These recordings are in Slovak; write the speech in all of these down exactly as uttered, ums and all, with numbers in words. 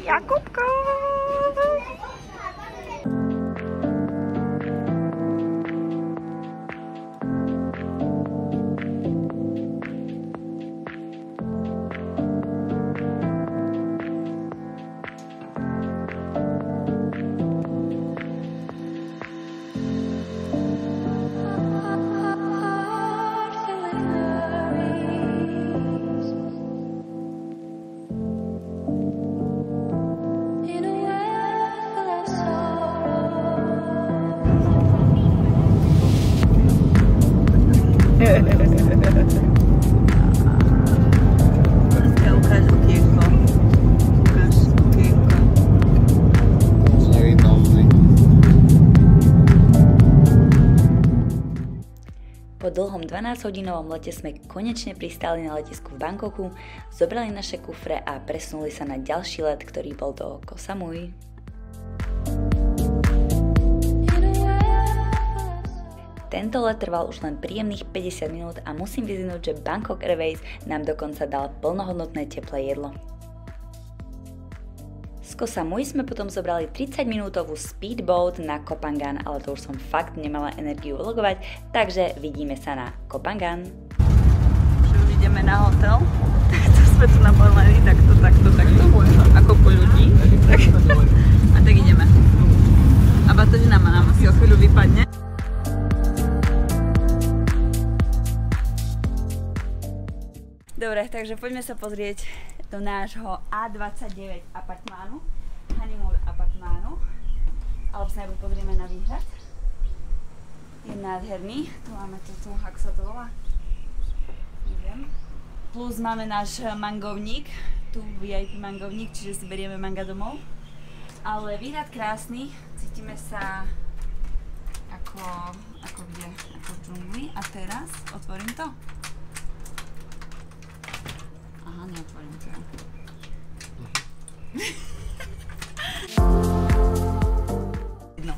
Jakubko! Po dlhom dvanásťhodinovom lete sme konečne pristáli na letisku v Bangkoku, zobrali naše kufre a presunuli sa na ďalší let, ktorý bol do Koh Samui. Tento let trval už len príjemných päťdesiat minút a musím vyzvihnúť, že Bangkok Airways nám dokonca dal plnohodnotné teplé jedlo. Z Koh Samui sme potom zobrali tridsaťminútovú speedboat na Koh Phangan, ale to už som fakt nemala energiu vlogovať, takže vidíme sa na Koh Phangan. Už ideme na hotel, takto sme tu nabalení, takto, takto, takto, ako po ľudí. Tak. A tak ideme. A batožina ma nám asi o chvíľu vypadne. Dobre, takže poďme sa pozrieť do nášho á dvadsaťdeväť apartmánu, honeymoon apartmánu, alebo sa najprv pozrieme na výhľad. Je nádherný, tu máme toto, ako sa to volá? Neviem. Plus máme náš mangovník, tu vé í pé mangovník, čiže si berieme manga domov. Ale výhľad krásny, cítime sa ako, ako kde, ako v džungli. A teraz otvorím to. Aha, neotvorím to ja. No.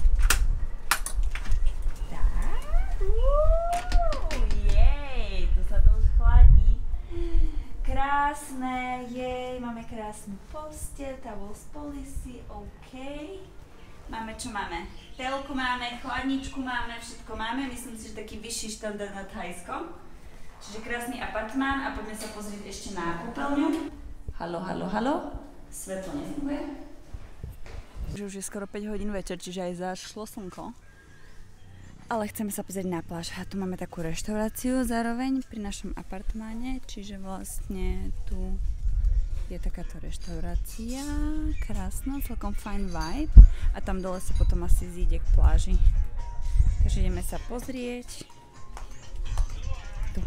Tak. Uuu, jej, tu sa to už chladí. Krásne, jej, máme krásnu postel, towel z policy, OK. Máme čo máme? Telku máme, chladničku máme, všetko máme. Myslím si, že taký vyšší štandard na Thajskom. Čiže krásny apartmán a poďme sa pozrieť ešte na kúpeľňu. Haló, haló, haló. Svetlo nefunguje. Už je skoro päť hodín večer, čiže aj zašlo slnko. Ale chceme sa pozrieť na pláž. A tu máme takú reštauráciu zároveň pri našom apartmáne, čiže vlastne tu je takáto reštaurácia. Krásna, celkom fajn vibe. A tam dole sa potom asi zíde k pláži. Takže ideme sa pozrieť. Tu.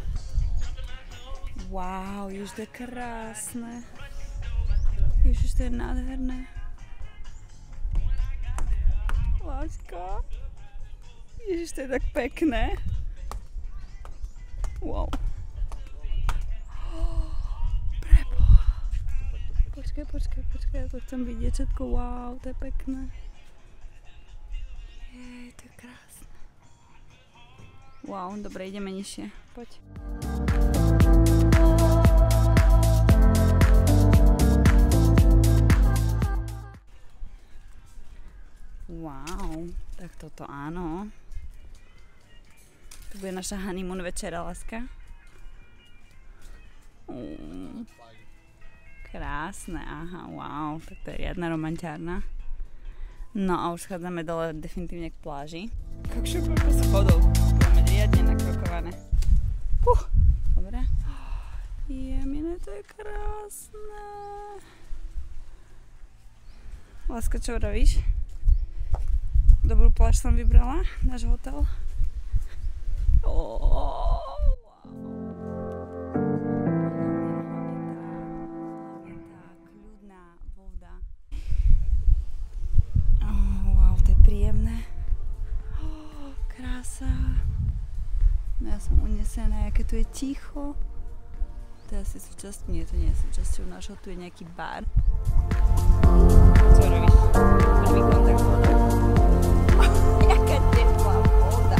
Wow, ježiš, to je krásne. Ježiš, to je nádherné. Láška. Ježiš, to je tak pekné. Wow. Preboha. Počkaj, počkaj, počkaj, ja to chcem vidieť všetko. Wow, to je pekné. Jej, to je krásne. Wow, dobre, ideme nižšie. Poď. Wow, tak toto áno. To bude naša honeymoon večera, láska. Mm. Krásne, aha, wow, tak to je riadna romantiárna. No a už schádzame dole definitívne k pláži. Kakšo koľko schodov, máme riadne nakrokované. Uh, dobre. Jemine, to je krásne. Láska, čo vravíš? Dobrú pláž som vybrala, náš hotel. Oh, wow. Kľudná voda. Oh, wow, to je príjemné. Oh, krása. No ja som unesená, aké tu je ticho. To je asi súčasť, nie, to nie je súčasťou nášho, tu je nejaký bar. Co robíš? Prvý kontakt voda. Jaká teplá voda.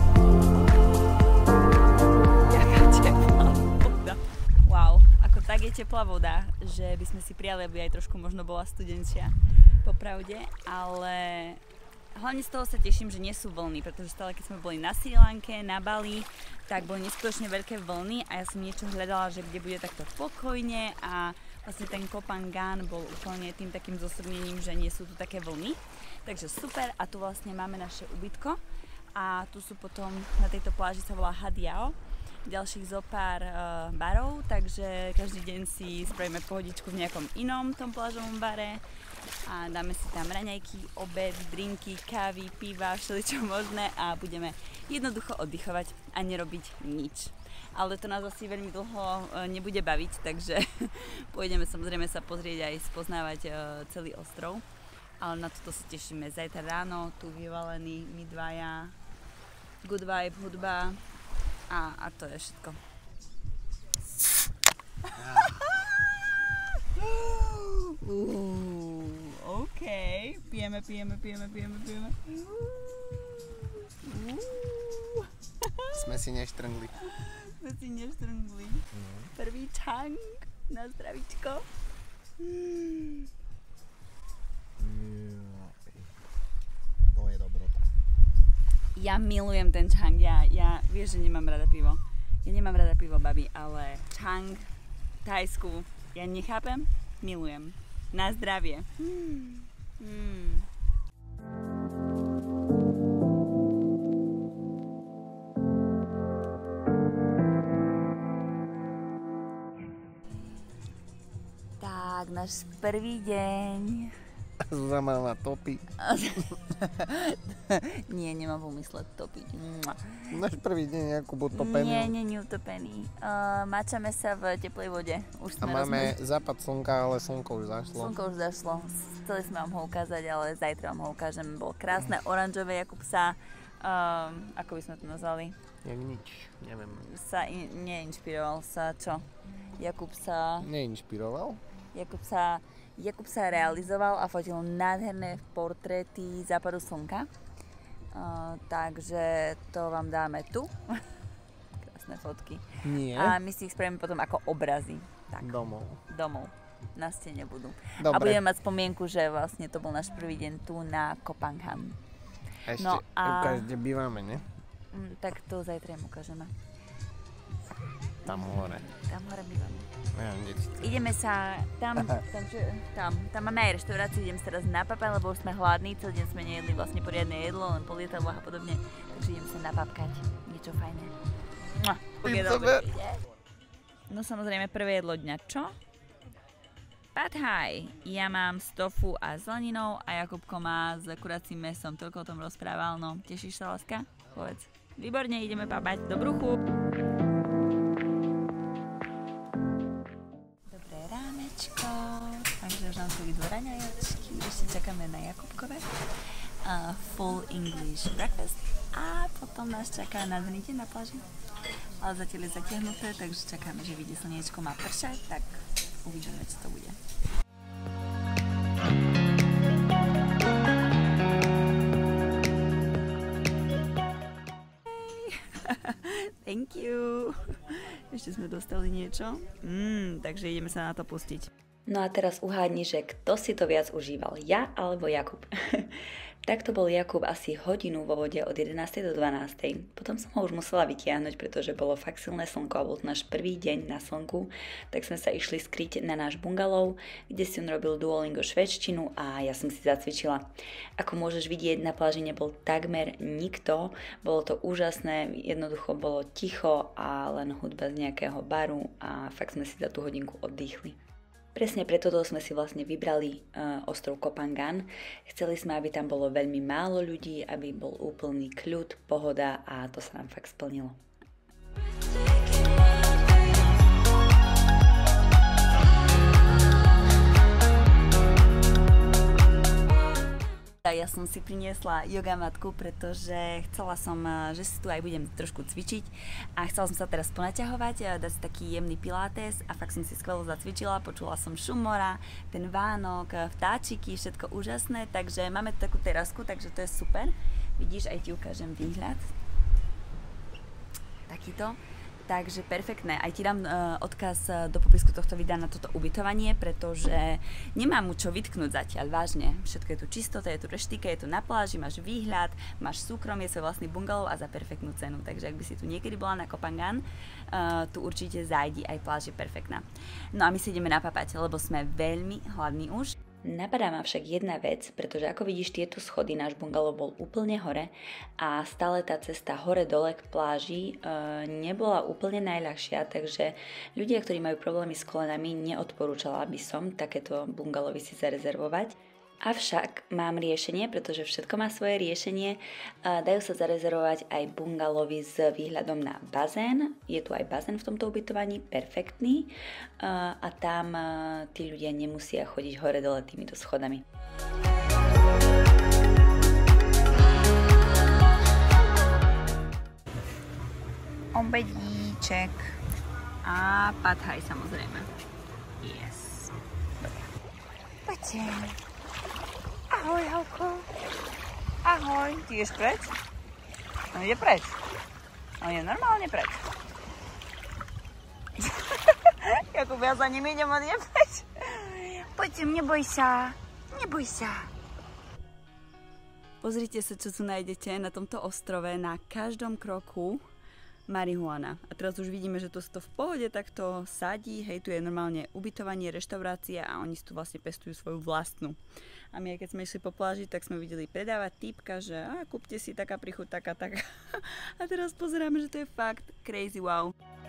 Jaká teplá voda. Wow, ako tak je teplá voda, že by sme si prijali, aby aj trošku možno bola studenčia, popravde, ale hlavne z toho sa teším, že nie sú vlny, pretože stále keď sme boli na Srí Lanke, na Bali, tak boli neskutočne veľké vlny a ja som niečo hľadala, že kde bude takto pokojne a vlastne ten Koh Phangan bol úplne tým takým zosobnením, že nie sú tu také vlny. Takže super a tu vlastne máme naše ubytko a tu sú potom, na tejto pláži sa volá Hat Yao, ďalších zo pár uh, barov, takže každý deň si spravíme pohodičku v nejakom inom tom plážovom bare a dáme si tam raňajky, obed, drinky, kávy, piva, všeličo možné a budeme jednoducho oddychovať a nerobiť nič. Ale to nás asi veľmi dlho uh, nebude baviť, takže pôjdeme samozrejme sa pozrieť aj spoznávať uh, celý ostrov. Ale na toto sa tešíme. Zajtra ráno, tu vyvalení my dvaja, good vibe, hudba. A, a to je všetko. uh, OK. Pijeme, pijeme, pijeme, pijeme, pijeme. Uh. Sme si neštrngli. Sme si neštrngli. Mm. Prvý čang na zdravíčko. Mm. To je dobrota. Ja milujem ten čang, ja, ja vieš, že nemám rada pivo. Ja nemám rada pivo, babi, ale čang, Thajsku, ja nechápem, milujem. Na zdravie. Mm. Mm. Tak, náš prvý deň. Zuzana ma topí. Nie, nemám v úmysle topiť. Náš prvý deň Jakub utopený. Nie, nie, nie utopený. Uh, mačame sa v teplej vode. Už A sme máme rozmrzli. západ slnka, ale slnko už zašlo. Slnko už zašlo. Chceli sme vám ho ukázať, ale zajtra vám ho ukážem. Bolo krásne, oranžové, Jakub sa, um, ako by sme to nazvali? Jak nič, neviem. Sa in, neinšpiroval sa, čo? Jakub sa... Neinšpiroval? Jakub sa... Jakub sa realizoval a fotil nádherné portréty západu slnka. Uh, takže to vám dáme tu. Krásne fotky. Nie. A my si ich spravíme potom ako obrazy. Tak. Domov. Domov. Na stene budú. Dobre. A budeme mať spomienku, že vlastne to bol náš prvý deň tu na Koh Phangan. Ešte No a- ukáž, kde bývame, ne? Mm, tak to zajtra im ukážeme. Tam hore. Tam hore bývame. Neviem, kde si to... Ideme sa tam, tam, čo, tam, tam máme aj reštauráciu, ideme sa teraz napapať, lebo už sme hladní, celý deň sme nejedli vlastne poriadne jedlo, len po lietadlách a podobne, takže ideme sa napapkať, niečo fajné. Mua, pokiaľ dobre príde. No samozrejme prvé jedlo dňa, čo? Pad Thai. Ja mám s tofu a zeleninou a Jakubko má s kuracím mesom, toľko o tom rozprával, no tešíš sa, láska? Povedz. Výborne, ideme papať, do bruchu. Takže už nám tu idú raňajočky, ešte čakáme na Jakubkové. Uh, full English breakfast a potom nás čaká nádherný deň na pláži. Ale zatiaľ je zatiahnuté, takže čakáme, že vyjde slniečko, má pršať, tak uvidíme, čo to bude. Thank you. Ešte sme dostali niečo. Mm, takže ideme sa na to pustiť. No a teraz uhádni, že kto si to viac užíval, ja alebo Jakub. Takto bol Jakub asi hodinu vo vode od jedenástej do dvanástej. Potom som ho už musela vytiahnuť, pretože bolo fakt silné slnko a bol to náš prvý deň na slnku. Tak sme sa išli skryť na náš bungalov, kde si on robil Duolingo švédštinu a ja som si zacvičila. Ako môžeš vidieť, na pláži nebol takmer nikto. Bolo to úžasné, jednoducho bolo ticho a len hudba z nejakého baru a fakt sme si za tú hodinku oddychli. Presne preto sme si vlastne vybrali uh, ostrov Koh Phangan. Chceli sme, aby tam bolo veľmi málo ľudí, aby bol úplný kľud, pohoda a to sa nám fakt splnilo. Ja som si priniesla yoga matku, pretože chcela som, že si tu aj budem trošku cvičiť a chcela som sa teraz ponaťahovať, dať si taký jemný pilates a fakt som si skvelo zacvičila, počula som šum mora, ten Vánok, vtáčiky, všetko úžasné, takže máme tu takú terasku, takže to je super. Vidíš, aj ti ukážem výhľad. Takýto. Takže perfektné. Aj ti dám uh, odkaz uh, do popisku tohto videa na toto ubytovanie, pretože nemám mu čo vytknúť zatiaľ, vážne. Všetko je tu čistoта, je tu reštika, je tu na pláži, máš výhľad, máš súkromie, svoj vlastný bungalov a za perfektnú cenu. Takže ak by si tu niekedy bola na Koh Phangan, uh, tu určite zájdi, aj pláž je perfektná. No a my si ideme napapať, lebo sme veľmi hladní už. Napadá ma však jedna vec, pretože ako vidíš tieto schody, náš bungalov bol úplne hore a stále tá cesta hore-dole k pláži e, nebola úplne najľahšia, takže ľudia, ktorí majú problémy s kolenami, neodporúčala by som takéto bungalovy si zarezervovať. Avšak mám riešenie, pretože všetko má svoje riešenie. Dajú sa zarezervovať aj bungalovy s výhľadom na bazén. Je tu aj bazén v tomto ubytovaní, perfektný. A tam tí ľudia nemusia chodiť hore-dole týmito schodami. Obedíček a pad thai samozrejme. Yes. Poďte. Ahoj, Halko. Ahoj. Ty ideš preč? On ide preč. On je normálne preč. Jakub, ja za ním idem, on ide preč. Poďte, neboj sa. Neboj sa. Pozrite sa, čo tu nájdete na tomto ostrove. Na každom kroku marihuana. A teraz už vidíme, že to sa to v pohode takto sadí. Hej, tu je normálne ubytovanie, reštaurácia a oni si tu vlastne pestujú svoju vlastnú. A my, keď sme išli po pláži, tak sme videli predávať týpka, že a, kúpte si taká prichuť, taká, taká. A teraz pozeráme, že to je fakt crazy wow.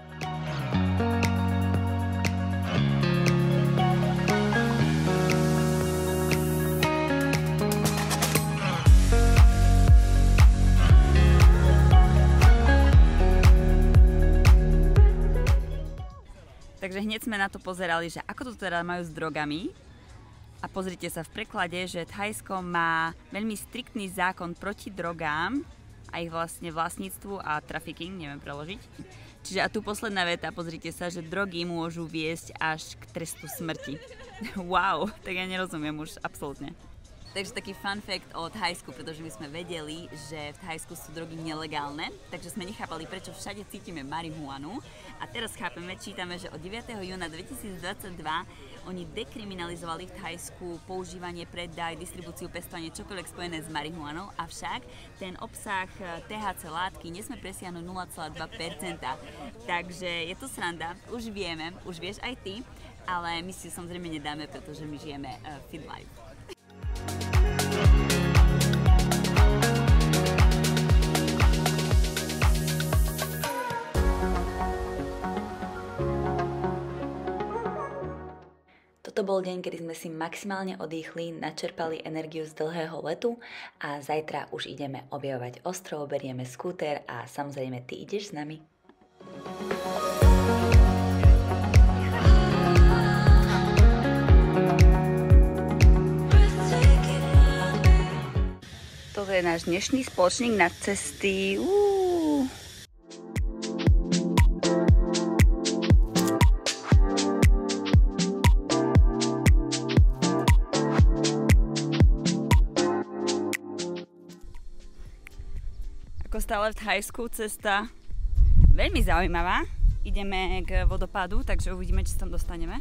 Takže hneď sme na to pozerali, že ako to teda majú s drogami. A pozrite sa v preklade, že Thajsko má veľmi striktný zákon proti drogám a ich vlastne vlastníctvu a trafficking, neviem preložiť. Čiže a tu posledná veta, pozrite sa, že drogy môžu viesť až k trestu smrti. Wow, tak ja nerozumiem už absolútne. Takže taký fun fact o Thajsku, pretože my sme vedeli, že v Thajsku sú drogy nelegálne, takže sme nechápali, prečo všade cítime marihuanu. A teraz chápeme, čítame, že od deviateho júna dvetisícdvadsaťdva oni dekriminalizovali v Thajsku používanie, predaj, distribúciu, pestovanie, čokoľvek spojené s marihuanou, avšak ten obsah té há cé látky nesme presiahnuť nula celá dva percenta. Takže je to sranda, už vieme, už vieš aj ty, ale my si samozrejme nedáme, pretože my žijeme uh, fit life. Toto bol deň, kedy sme si maximálne odýchli, načerpali energiu z dlhého letu a zajtra už ideme objavovať ostrov, berieme skúter a samozrejme ty ideš s nami. Toto je náš dnešný spoločník na cesty. Uú. Ako stále v Thajsku cesta veľmi zaujímavá. Ideme k vodopádu, takže uvidíme, či sa tam dostaneme.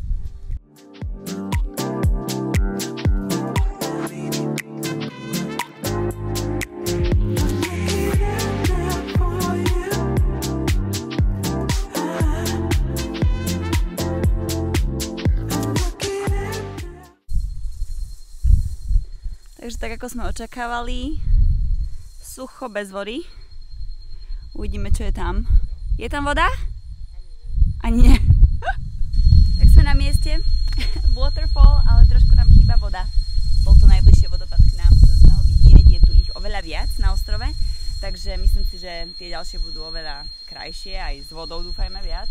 Takže tak, ako sme očakávali, sucho bez vody. Uvidíme, čo je tam. Je tam voda? Ani nie. Tak sme na mieste. Waterfall, ale trošku nám chýba voda. Bol to najbližšie vodopád k nám, to sme ho vidieť. Je tu ich oveľa viac na ostrove. Takže myslím si, že tie ďalšie budú oveľa krajšie. Aj s vodou dúfajme viac.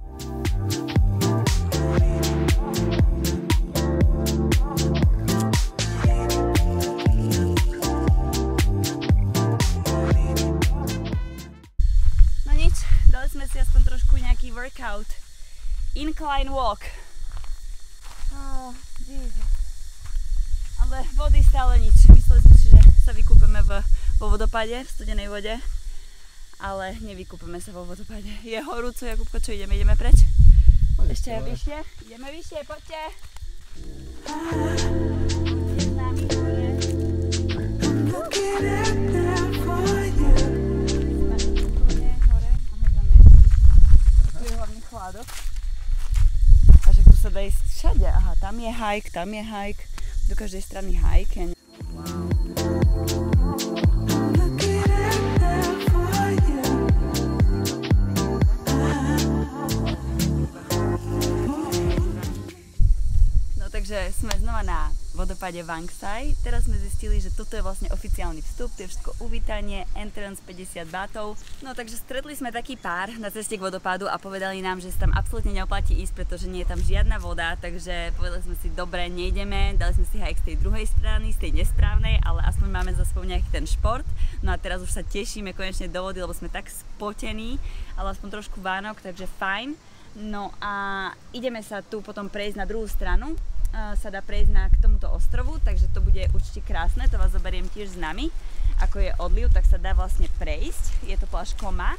Sme si aspoň trošku nejaký workout. Incline walk. Oh, Jesus. Ale vody stále nič. Mysleli sme si, že sa vykúpeme v, vo vodopáde, v studenej vode. ale nevykúpeme sa vo vodopáde. Je horúco, Jakubko, čo ideme? Ideme preč? Ešte vyššie? Ideme vyššie, poďte! S nami hore. Sme úplne hore. Aha, tam je. Tu je hlavný chládok. A že tu sa dá ísť všade. Aha, tam je hike, tam je hike. Do každej strany hike. Wow. Takže sme znova na vodopáde Vangsai. Teraz sme zistili, že toto je vlastne oficiálny vstup, to je všetko uvítanie, entrance päťdesiat bátov. No takže stretli sme taký pár na ceste k vodopádu a povedali nám, že sa tam absolútne neoplatí ísť, pretože nie je tam žiadna voda, takže povedali sme si, dobre, nejdeme, dali sme si hike z tej druhej strany, z tej nesprávnej, ale aspoň máme za sebou nejaký ten šport. No a teraz už sa tešíme konečne do vody, lebo sme tak spotení, ale aspoň trošku Vánok, takže fajn. No a ideme sa tu potom prejsť na druhú stranu. Sa dá prejsť na, k tomuto ostrovu, takže to bude určite krásne, to vás zoberiem tiež s nami. Ako je odliv, tak sa dá vlastne prejsť, je to pláž Koma.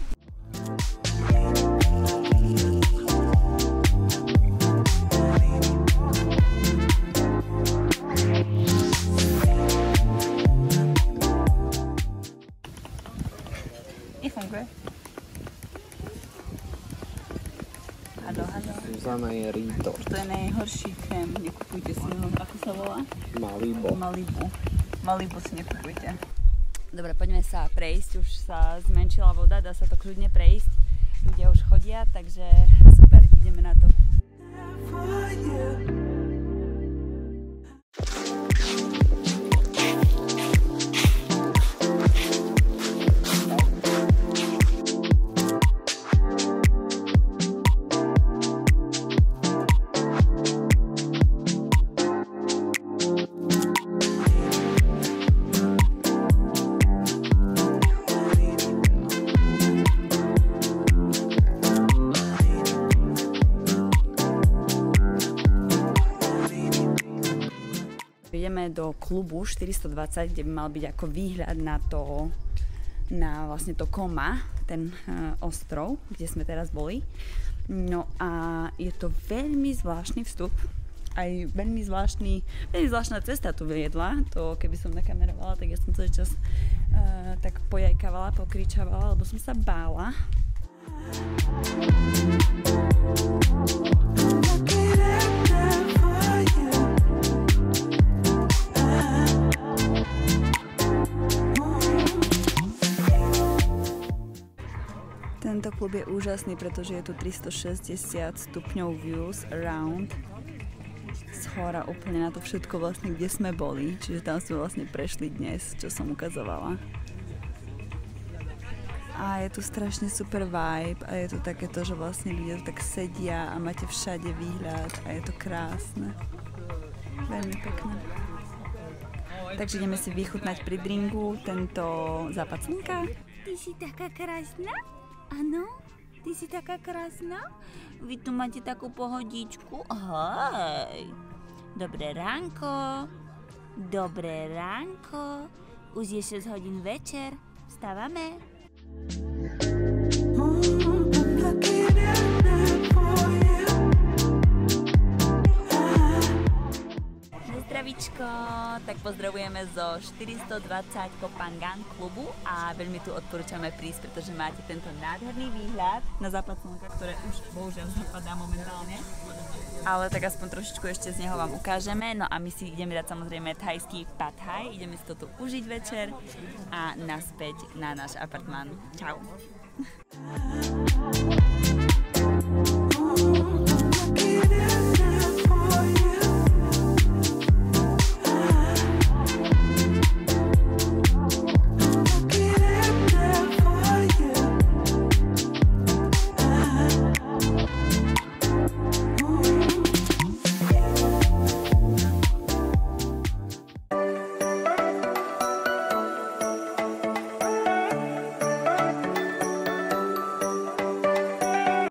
Nefunguje. Halo, halo. Zuzana je Rito. To je najhorší krém, nekupujte si ho. Ako sa volá? Malibu. Malibu. Malibu si nekupujte. Dobre, poďme sa prejsť, už sa zmenšila voda, dá sa to kľudne prejsť. Ľudia už chodia, takže super, ideme na to. Ideme do klubu štyristodvadsať, kde by mal byť ako výhľad na to, na vlastne to Koma, ten uh, ostrov, kde sme teraz boli. No a je to veľmi zvláštny vstup, aj veľmi zvláštny, veľmi zvláštna cesta tu viedla. To keby som nakamerovala, tak ja som celý čas uh, tak pojajkávala, pokričavala, lebo som sa bála. Tento klub je úžasný, pretože je tu tristošesťdesiat stupňov views around z hora úplne na to všetko vlastne, kde sme boli. Čiže tam sme vlastne prešli dnes, čo som ukazovala. A je tu strašne super vibe a je tu takéto, že vlastne ľudia tak sedia a máte všade výhľad a je to krásne. Veľmi pekné. Takže ideme si vychutnať pri dringu tento západ slnka. Ty si taká krásna? Áno? Ty si taká krásna? Vy tu máte takú pohodičku? Hej! Dobré ránko. Dobré ránko. Už je šesť hodín večer. Vstávame. Zdravíčko, tak pozdravujeme zo štyristodvadsať Kopangan klubu a veľmi tu odporúčame prísť, pretože máte tento nádherný výhľad na západ slnka, ktoré už bohužiaľ zapadá momentálne. Ale tak aspoň trošičku ešte z neho vám ukážeme. No a my si ideme dať samozrejme thajský pad thai, ideme si to tu užiť večer a naspäť na náš apartmán. Čau. Look at it.